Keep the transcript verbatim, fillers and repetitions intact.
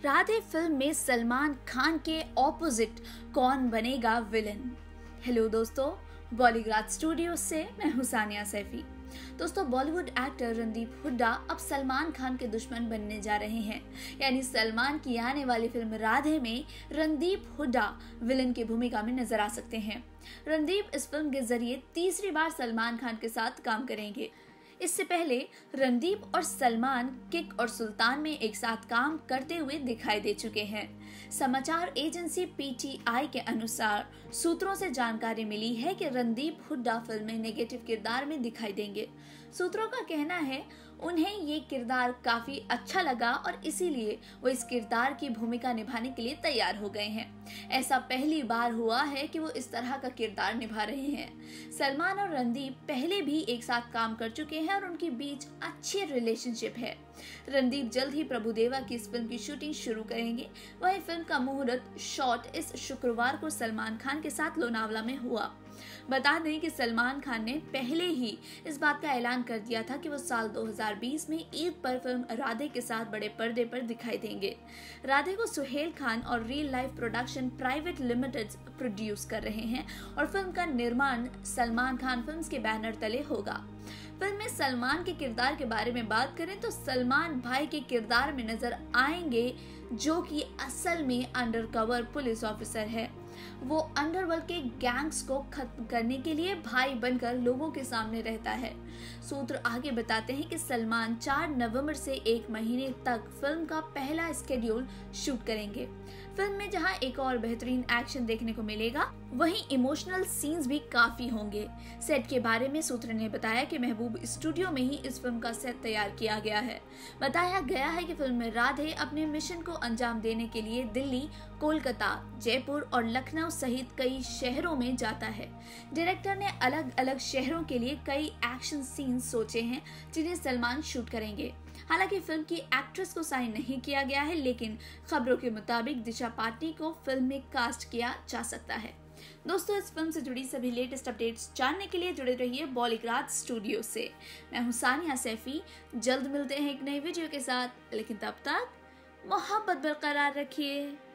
Radhe film में सलमान खान के opposite कौन बनेगा विलन। हेलो दोस्तों, बॉलीग्राज स्टूडियो से मैं हूं सानिया सैफी। दोस्तों, बॉलीवुड एक्टर रणदीप हुड्डा अब सलमान खान के दुश्मन बनने जा रहे हैं। यानी सलमान की आने वाली फिल्म राधे में रणदीप हुड्डा विलन की भूमिका में नजर आ सकते हैं। रणदीप इस फिल्म के जरिए तीसरी बार सलमान खान के साथ काम करेंगे। इससे पहले रणदीप और सलमान किक और सुल्तान में एक साथ काम करते हुए दिखाई दे चुके हैं। समाचार एजेंसी पीटीआई के अनुसार सूत्रों से जानकारी मिली है कि रणदीप हुड्डा फिल्म में नेगेटिव किरदार में दिखाई देंगे। सूत्रों का कहना है उन्हें ये किरदार काफी अच्छा लगा और इसीलिए वो इस किरदार की भूमिका निभाने के लिए तैयार हो गए हैं। ऐसा पहली बार हुआ है कि वो इस तरह का किरदार निभा रहे हैं। सलमान और रणदीप पहले भी एक साथ काम कर चुके हैं और उनके बीच अच्छी रिलेशनशिप है। रणदीप जल्द ही प्रभुदेवा की इस फिल्म की शूटिंग शुरू करेंगे। वहीं फिल्म का मुहूर्त शॉट इस शुक्रवार को सलमान खान के साथ लोनावला में हुआ। बता दें कि सलमान खान ने पहले ही इस बात का ऐलान कर दिया था कि वो साल दो हज़ार बीस में ईद पर फिल्म राधे के साथ बड़े पर्दे पर दिखाई देंगे। राधे को सुहेल खान और Real Life Production Private Limited produce कर रहे हैं और फिल्म का निर्माण सलमान खान फिल्म्स के बैनर तले होगा। फिल्म में सलमान के किरदार के बारे में बात करें तो सलमान भाई के किरदार में नजर आएंगे, जो कि असल में अंडरकवर पुलिस ऑफिसर है। वो अंडरवर्ल्ड के गैंग्स को खत्म करने के लिए भाई बनकर लोगों के सामने रहता है। सूत्र आगे बताते हैं कि सलमान चार नवंबर से एक महीने तक फिल्म का पहला स्केड्यूल शूट करेंगे। फिल्म में जहां एक और बेहतरीन एक्शन देखने को मिलेगा, वहीं इमोशनल सीन्स भी काफी होंगे। सेट के बारे में सूत्र ने बताया कि महबूब स्टूडियो में ही इस फिल्म का सेट तैयार किया गया है। बताया गया है कि फिल्म में राधे अपने मिशन को अंजाम देने के लिए दिल्ली, कोलकाता, जयपुर और लखनऊ सहित कई शहरों में जाता है। डायरेक्टर ने अलग अलग शहरों के लिए कई एक्शन सीन्स सोचे हैं जिन्हें सलमान शूट करेंगे। हालांकि फिल्म की एक्ट्रेस को साइन नहीं किया गया है, लेकिन खबरों के मुताबिक दिशा पाटनी को फिल्म में कास्ट किया जा सकता है। दोस्तों, इस फिल्म से जुड़ी सभी लेटेस्ट अपडेट्स जानने के लिए जुड़े रहिए बॉलीग्राज स्टूडियो से। मैं हूं सानिया सैफी। जल्द मिलते हैं एक नई वीडियो के साथ, लेकिन तब तक मोहब्बत बरकरार रखिए।